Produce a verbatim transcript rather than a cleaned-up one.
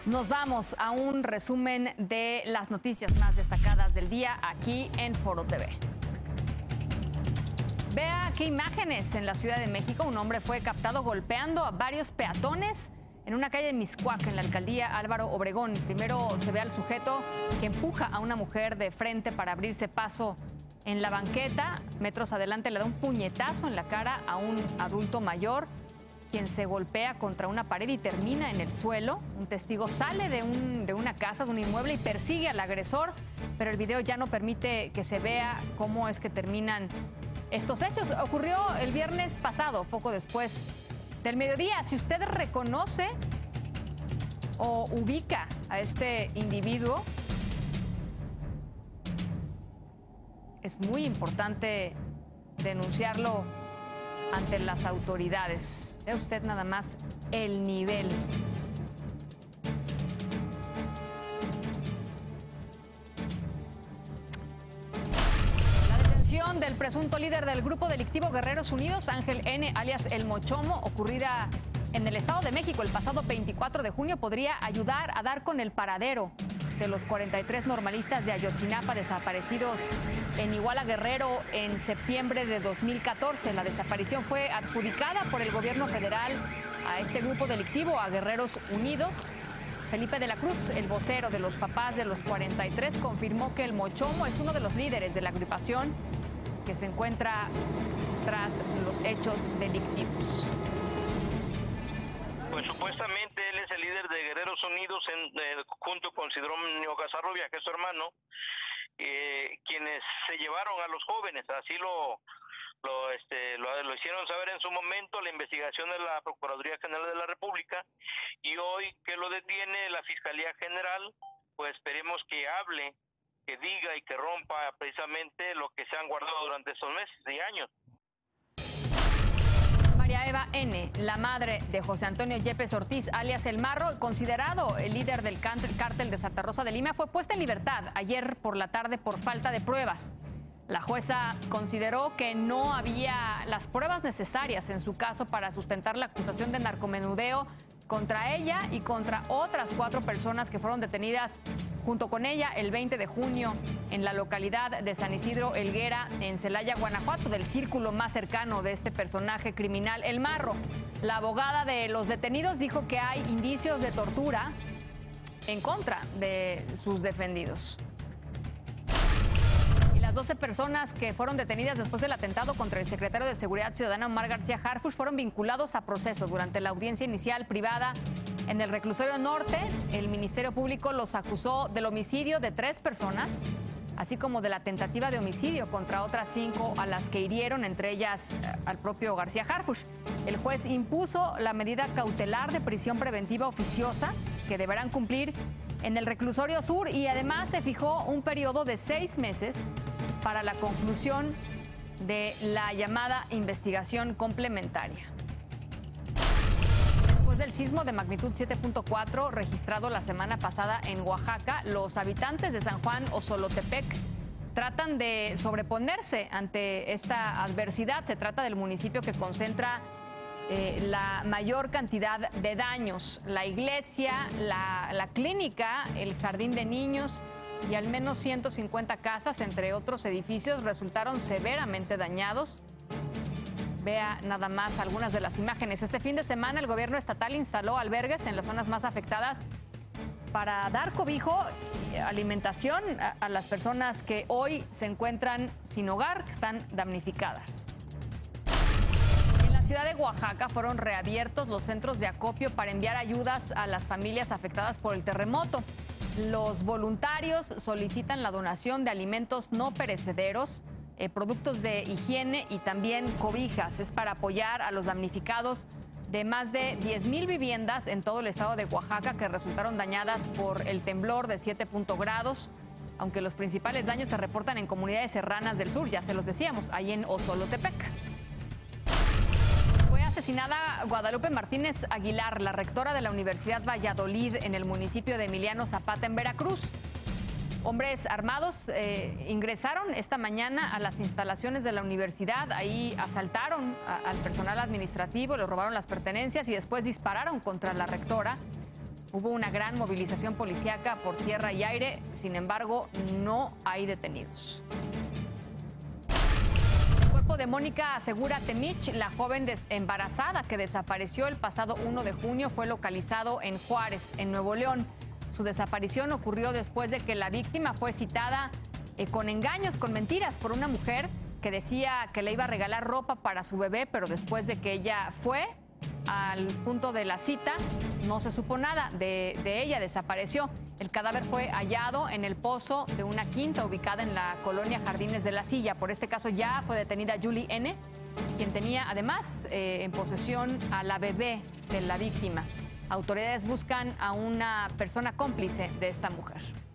Nos vamos a un resumen de las noticias más destacadas del día aquí en Foro T V. Vea qué imágenes en la Ciudad de México. Un hombre fue captado golpeando a varios peatones en una calle de Mixcoac, en la alcaldía Álvaro Obregón. Primero se ve al sujeto que empuja a una mujer de frente para abrirse paso en la banqueta. Metros adelante le da un puñetazo en la cara a un adulto mayor, quien se golpea contra una pared y termina en el suelo. Un testigo sale de, un, de una casa, de un inmueble, y persigue al agresor, pero el video ya no permite que se vea cómo es que terminan estos hechos. Ocurrió el viernes pasado, poco después del mediodía. Si usted reconoce o ubica a este individuo, es muy importante denunciarlo ante las autoridades. Ve usted nada más el nivel. La detención del presunto líder del grupo delictivo Guerreros Unidos, Ángel N., alias El Mochomo, ocurrida en el Estado de México el pasado veinticuatro de junio, podría ayudar a dar con el paradero de los cuarenta y tres normalistas de Ayotzinapa desaparecidos en Iguala Guerrero en septiembre de dos mil catorce. La desaparición fue adjudicada por el gobierno federal a este grupo delictivo, a Guerreros Unidos. Felipe de la Cruz, el vocero de los papás de los cuarenta y tres, confirmó que el Mochomo es uno de los líderes de la agrupación que se encuentra tras los hechos delictivos. Pues supuestamente él es el líder de Guerreros Unidos en, eh, junto con Sidronio Casarrubia, que es su hermano, eh, quienes se llevaron a los jóvenes. Así lo lo, este, lo lo hicieron saber en su momento la investigación de la Procuraduría General de la República, y hoy que lo detiene la Fiscalía General, pues esperemos que hable, que diga y que rompa precisamente lo que se han guardado durante estos meses y años. María Eva N., la madre de José Antonio Yepes Ortiz, alias El Marro, considerado el líder del cártel de Santa Rosa de Lima, fue puesta en libertad ayer por la tarde por falta de pruebas. La jueza consideró que no había las pruebas necesarias en su caso para sustentar la acusación de narcomenudeo contra ella y contra otras cuatro personas que fueron detenidas junto con ella el veinte de junio en la localidad de San Isidro Helguera, en Celaya, Guanajuato, del círculo más cercano de este personaje criminal, El Marro. La abogada de los detenidos dijo que hay indicios de tortura en contra de sus defendidos. Y las doce personas que fueron detenidas después del atentado contra el secretario de Seguridad Ciudadana, Omar García Harfuch, fueron vinculados a proceso. Durante la audiencia inicial privada en el Reclusorio Norte, el Ministerio Público los acusó del homicidio de tres personas, así como de la tentativa de homicidio contra otras cinco a las que hirieron, entre ellas eh, al propio García Harfuch. El juez impuso la medida cautelar de prisión preventiva oficiosa que deberán cumplir en el Reclusorio Sur, y además se fijó un periodo de seis meses para la conclusión de la llamada investigación complementaria. Después del sismo de magnitud siete punto cuatro registrado la semana pasada en Oaxaca, los habitantes de San Juan Osolotepec tratan de sobreponerse ante esta adversidad. Se trata del municipio que concentra eh, la mayor cantidad de daños. La iglesia, la, la clínica, el jardín de niños y al menos ciento cincuenta casas, entre otros edificios, resultaron severamente dañados. Vea nada más algunas de las imágenes. Este fin de semana el gobierno estatal instaló albergues en las zonas más afectadas para dar cobijo y alimentación a, a las personas que hoy se encuentran sin hogar, que están damnificadas. En la ciudad de Oaxaca fueron reabiertos los centros de acopio para enviar ayudas a las familias afectadas por el terremoto. Los voluntarios solicitan la donación de alimentos no perecederos, Eh, productos de higiene y también cobijas. Es para apoyar a los damnificados de más de diez mil viviendas en todo el estado de Oaxaca que resultaron dañadas por el temblor de siete grados, aunque los principales daños se reportan en comunidades serranas del sur, ya se los decíamos, ahí en Osolotepec. Fue asesinada Guadalupe Martínez Aguilar, la rectora de la Universidad Valladolid en el municipio de Emiliano Zapata, en Veracruz. Hombres armados eh, ingresaron esta mañana a las instalaciones de la universidad. Ahí asaltaron a, al personal administrativo, le robaron las pertenencias y después dispararon contra la rectora. Hubo una gran movilización policíaca por tierra y aire, sin embargo, no hay detenidos. El cuerpo de Mónica Segura Temich, la joven embarazada que desapareció el pasado uno de junio, fue localizado en Juárez, en Nuevo León. Su desaparición ocurrió después de que la víctima fue citada eh, con engaños, con mentiras, por una mujer que decía que le iba a regalar ropa para su bebé, pero después de que ella fue al punto de la cita, no se supo nada de, de ella, desapareció. El cadáver fue hallado en el pozo de una quinta ubicada en la colonia Jardines de la Silla. Por este caso ya fue detenida Julie N., quien tenía además eh, en posesión a la bebé de la víctima. Autoridades buscan a una persona cómplice de esta mujer.